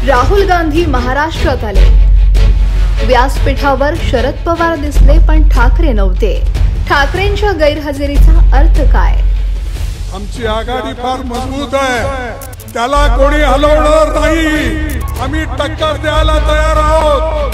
राहुल गांधी महाराष्ट्रात आले। व्यासपीठावर शरद पवार दिसले पण ठाकरे नव्हते। ठाकरेंच्या गैरहजेरीचा अर्थ काय? आमची आघाडी फार मजबूत आहे, त्याला कोणी हलवणार नाही। आम्ही टक्कर द्यायला तयार आहोत।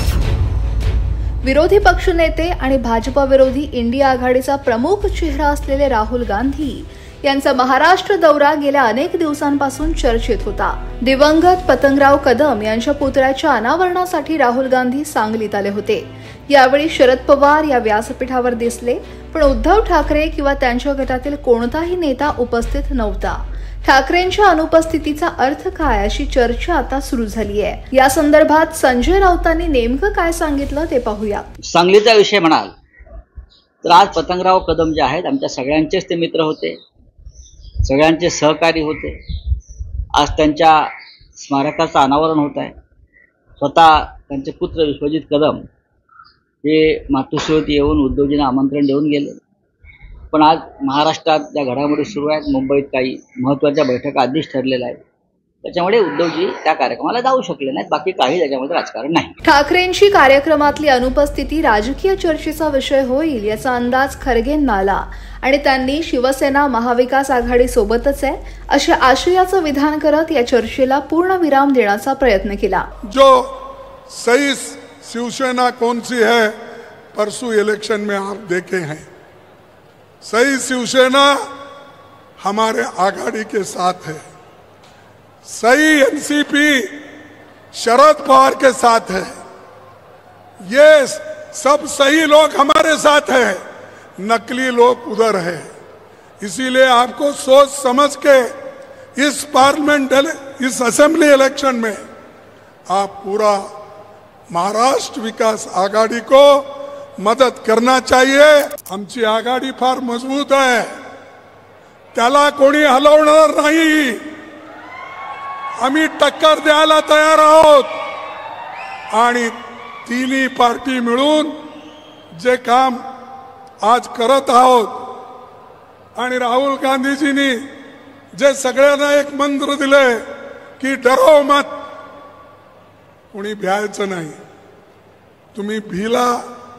विरोधी पक्षनेते आणि भाजप विरोधी इंडिया आघाडीचा प्रमुख चेहरा असलेले राहुल गांधी यांचा महाराष्ट्र दौरा गेल्या अनेक दिवसांपासून चर्चेत होता। दिवंगत पतंगराव कदम यांच्या पुतळ्याच्या अनावरणासाठी राहुल गांधी सांगलीत आले होते। यावेळी शरद पवार या व्यासपीठावर दिसले पण उद्धव ठाकरे किंवा त्यांच्या गटातील कोणताही नेता उपस्थित नव्हता। ठाकरेंच्या अनुपस्थितीचा अर्थ काय अशी चर्चा आता सुरू झाली आहे। या संदर्भात संजय राऊतांनी नेमकं काय सांगितलं ते पाहूया। सांगलीचा विषय म्हणाल तर आज पतंगराव कदम जे आहेत आमच्या सगळ्यांचेच ते मित्र होते, सगळ्यांचे सहकारी होते। आज त्यांच्या स्मारकाचं अनावरण होत आहे। स्वतः त्यांचे पुत्र विश्वजित कदम हे मातोश्रीवरती येऊन उद्धवजींना आमंत्रण देऊन गेले। पण आज महाराष्ट्रात ज्या घडामोडी सुरू आहेत, मुंबईत काही महत्त्वाच्या बैठका आधीच ठरलेल्या आहेत, त्याच्यामुळे उद्धवजी त्या कार्यक्रमाला जाऊ शकले नाहीत। बाकी काही त्याच्यामध्ये राजकारण नाही। ठाकरेंची कार्यक्रमातली अनुपस्थिती राजकीय चर्चेचा विषय होईल याचा अंदाज खरगेंना आला आणि त्यांनी शिवसेना महाविकास आघाडी सोबतच आहे अशा आशयाचं विधान करत या चर्चेला पूर्णविराम देण्याचा प्रयत्न केला। जो सही शिवसेना कौन सी है परसों इलेक्शन में आप देखे हैं। सही शिवसेना हमारे आघाड़ी के साथ है। सही एनसीपी शरद पवार के साथ है। ये सब सही लोग हमारे साथ है, नकली लोग उधर है। इसीलिए आपको सोच समझ के इस इस असेंबली इलेक्शन में आप पूरा महाराष्ट्र विकास आघाड़ी को मदद करना चाहिए। आमची आघाडी फार मजबूत आहे, त्याला कोणी हलवणार नाही। आम्ही टक्कर द्यायला तयार आहोत आणि तिन्ही पार्टी मिळून जे काम आज करत आहोत आणि राहुल गांधीजींनी जे सगळ्यांना एक मंत्र दिले की डरो मत, कोणी भ्यायचं नाही। तुम्ही भीला,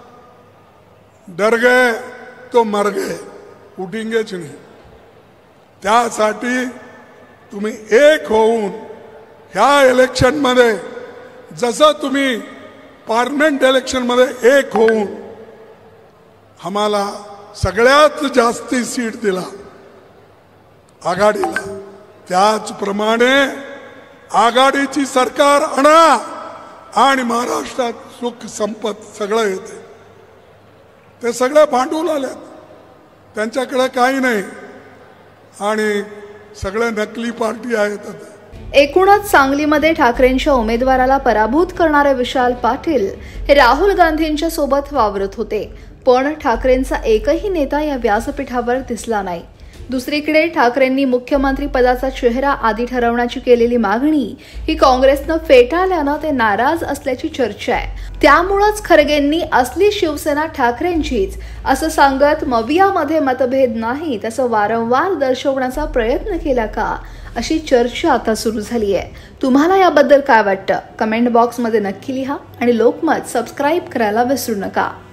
डर गए तो मर गए, उठेंगेच नाही। त्यासाठी तुम्ही एक होऊन ह्या इलेक्शन मध्ये जसं तुम्ही पार्लमेंट इलेक्शन मध्ये एक होऊन आम्हाला सगळ्यात जास्ती सीट दिला आघाडीला, त्याचप्रमाणे आघाडीची सरकार आणा आणि महाराष्ट्रात सुख संपत सगळं येते। ते सगळे भांडवल आले, त्यांच्याकडे काही नाही आणि सगळे नकली पार्टी आहेत। एकूणच सांगलीमध्ये ठाकरेंच्या उमेदवाराला पराभूत करणारे विशाल पाटील हे राहुल गांधींच्या सोबत वावरत होते, पण ठाकरेंचा एकही नेता या व्यासपीठावर दिसला नाही। दुसरीकडे ठाकरेंनी मुख्यमंत्री पदाचा चेहरा आधी ठरवण्याची केलेली मागणी ही काँग्रेसनं फेटाळल्यानं ते नाराज असल्याची चर्चा आहे। त्यामुळेच खरगेंनी असली शिवसेना ठाकरेंचीच असं सांगत मवियामध्ये मतभेद नाही तसं वारंवार दर्शवण्याचा प्रयत्न केला का अशी चर्चा आता सुरू झाली आहे। तुम्हाला याबद्दल काय वाटतं? कमेंट बॉक्समध्ये नक्की लिहा आणि लोकमत सबस्क्राईब करायला विसरू नका।